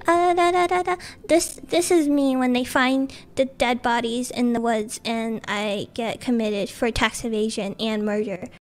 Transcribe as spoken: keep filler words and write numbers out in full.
Uh, da, da, da, da. This this is me when they find the dead bodies in the woods and I get committed for tax evasion and murder.